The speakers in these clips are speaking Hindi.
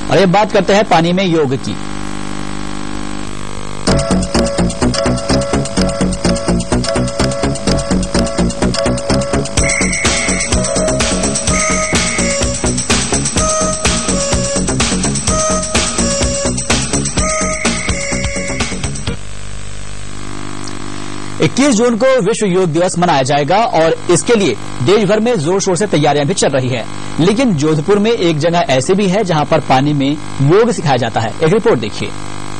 और ये बात करते हैं पानी में योग की। इक्कीस जून को विश्व योग दिवस मनाया जाएगा और इसके लिए देश भर में जोर शोर से तैयारियां भी चल रही है। लेकिन जोधपुर में एक जगह ऐसी भी है जहां पर पानी में योग सिखाया जाता है। एक रिपोर्ट देखिए।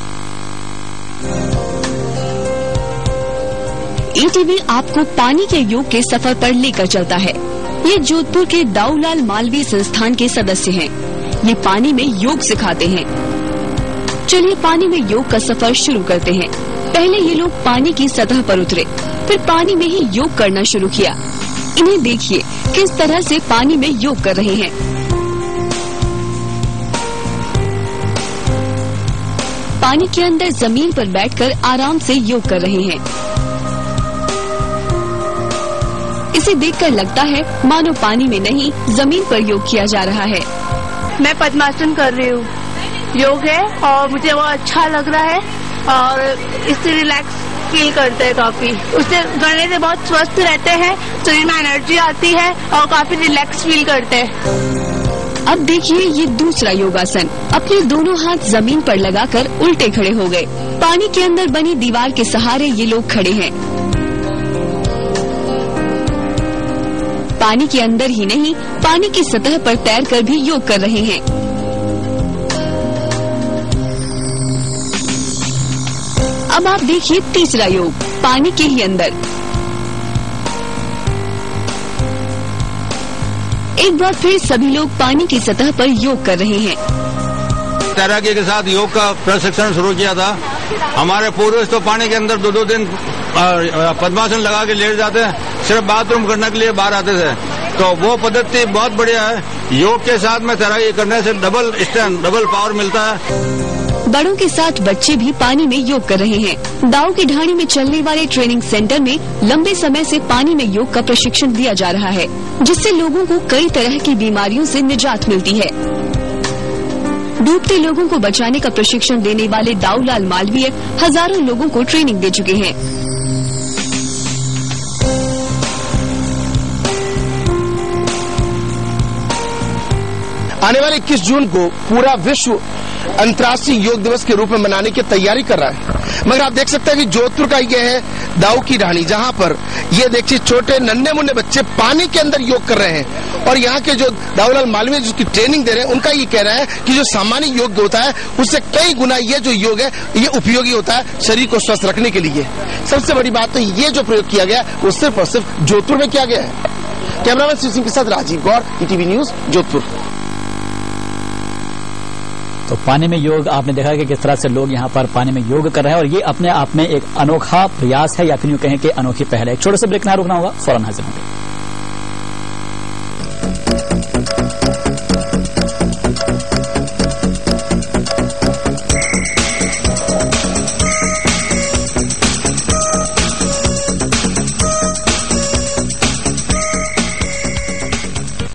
ईटीवी आपको पानी के योग के सफर पर लेकर चलता है। ये जोधपुर के दाऊलाल मालवीय संस्थान के सदस्य हैं। ये पानी में योग सिखाते हैं। चलिए पानी में योग का सफर शुरू करते हैं। पहले ये लोग पानी की सतह पर उतरे, फिर पानी में ही योग करना शुरू किया। इन्हें देखिए किस तरह से पानी में योग कर रहे हैं। पानी के अंदर जमीन पर बैठकर आराम से योग कर रहे हैं। इसे देखकर लगता है मानो पानी में नहीं जमीन पर योग किया जा रहा है। मैं पद्मासन कर रही हूँ। योग है और मुझे वो अच्छा लग रहा है और इससे रिलैक्स फील करते हैं काफी। उससे करने से बहुत स्वस्थ रहते हैं, शरीर में एनर्जी आती है और काफी रिलैक्स फील करते हैं। अब देखिए ये दूसरा योगासन। अपने दोनों हाथ जमीन पर लगाकर उल्टे खड़े हो गए। पानी के अंदर बनी दीवार के सहारे ये लोग खड़े हैं। पानी के अंदर ही नहीं, पानी की सतह पर तैरकर भी योग कर रहे हैं। अब आप देखिए तीसरा योग, पानी के ही अंदर। एक बार फिर सभी लोग पानी की सतह पर योग कर रहे हैं। तैराकी के साथ योग का प्रशिक्षण शुरू किया था। हमारे पूर्वज तो पानी के अंदर दो दिन पद्मासन लगा के लेट जाते हैं, सिर्फ बाथरूम करने के लिए बाहर आते थे। तो वो पद्धति बहुत बढ़िया है। योग के साथ में तैराकी करने से डबल स्ट्रेंथ, डबल पावर मिलता है। बड़ों के साथ बच्चे भी पानी में योग कर रहे हैं। दाऊ की ढाणी में चलने वाले ट्रेनिंग सेंटर में लंबे समय से पानी में योग का प्रशिक्षण दिया जा रहा है, जिससे लोगों को कई तरह की बीमारियों से निजात मिलती है। डूबते लोगों को बचाने का प्रशिक्षण देने वाले दाऊलाल मालवीय हजारों लोगों को ट्रेनिंग दे चुके हैं। आने वाले 21 जून को पूरा विश्व अंतर्राष्ट्रीय योग दिवस के रूप में मनाने की तैयारी कर रहा है। मगर आप देख सकते हैं कि जोधपुर का ये है दाऊ की ढाणी, जहां पर ये देखिए छोटे नन्हे मुन्ने बच्चे पानी के अंदर योग कर रहे हैं। और यहाँ के जो दाऊलाल मालवीय जिसकी ट्रेनिंग दे रहे हैं, उनका ये कह रहा है कि जो सामान्य योग होता है उससे कई गुना ये जो योग है ये उपयोगी होता है शरीर को स्वस्थ रखने के लिए। सबसे बड़ी बात तो ये जो प्रयोग किया गया वो सिर्फ और सिर्फ जोधपुर में किया गया है। कैमरामैन शिव सिंह के साथ राजीव गौर, ईटीवी न्यूज, जोधपुर। तो पानी में योग आपने देखा कि किस तरह से लोग यहाँ पर पानी में योग कर रहे हैं और ये अपने आप में एक अनोखा प्रयास है या फिर यूं कहें कि अनोखी पहल है। एक छोटे से ब्रेक ना रुकना होगा, फौरन हाजिर होंगे।